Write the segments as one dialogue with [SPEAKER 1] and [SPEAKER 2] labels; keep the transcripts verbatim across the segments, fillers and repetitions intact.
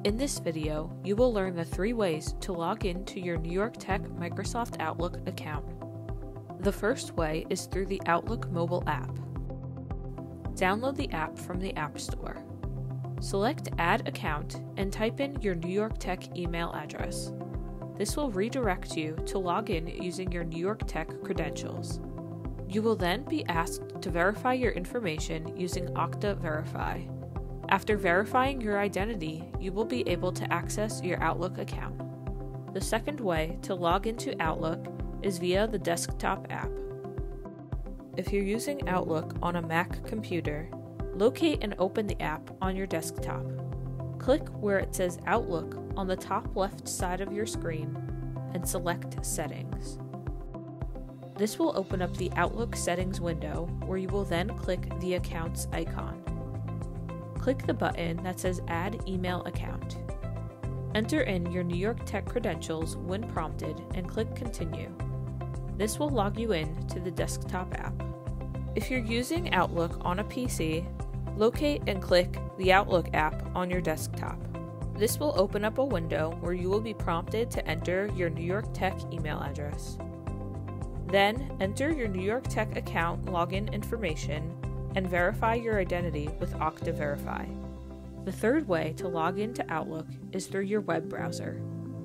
[SPEAKER 1] In this video, you will learn the three ways to log in to your New York Tech Microsoft Outlook account. The first way is through the Outlook mobile app. Download the app from the App Store. Select Add Account and type in your New York Tech email address. This will redirect you to log in using your New York Tech credentials. You will then be asked to verify your information using Okta Verify. After verifying your identity, you will be able to access your Outlook account. The second way to log into Outlook is via the desktop app. If you're using Outlook on a Mac computer, locate and open the app on your desktop. Click where it says Outlook on the top left side of your screen and select Settings. This will open up the Outlook settings window where you will then click the Accounts icon. Click the button that says Add Email Account. Enter in your New York Tech credentials when prompted and click Continue. This will log you in to the desktop app. If you're using Outlook on a P C, locate and click the Outlook app on your desktop. This will open up a window where you will be prompted to enter your New York Tech email address. Then, enter your New York Tech account login information and verify your identity with Okta Verify. The third way to log into Outlook is through your web browser.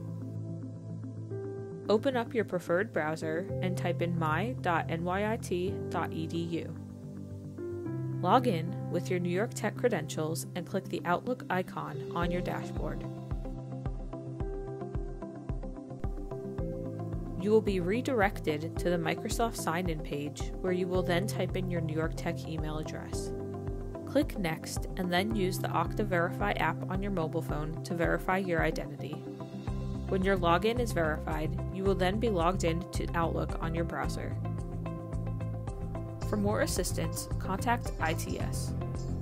[SPEAKER 1] Open up your preferred browser and type in my dot N Y I T dot E D U. Log in with your New York Tech credentials and click the Outlook icon on your dashboard. You will be redirected to the Microsoft sign-in page where you will then type in your New York Tech email address. Click Next and then use the Okta Verify app on your mobile phone to verify your identity. When your login is verified, you will then be logged in to Outlook on your browser. For more assistance, contact I T S.